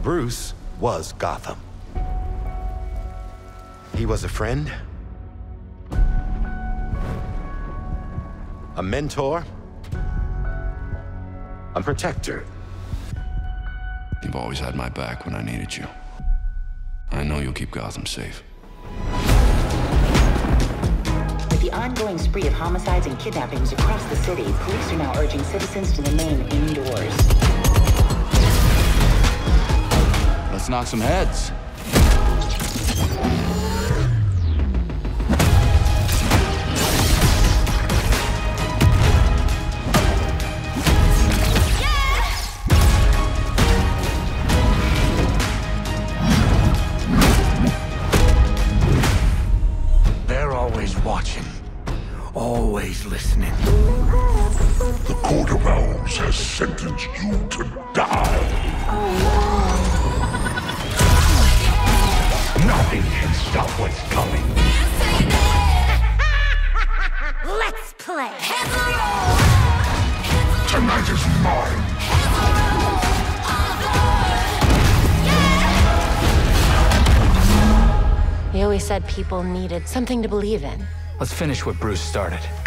Bruce was Gotham. He was a friend, a mentor, a protector. You've always had my back when I needed you. I know you'll keep Gotham safe. With the ongoing spree of homicides and kidnappings across the city, police are now urging citizens to remain indoors. Let's knock some heads. They're always watching, always listening. The Court of Owls has sentenced you to die. Nothing can stop what's coming. Let's play! Tonight is mine. You always said people needed something to believe in. Let's finish what Bruce started.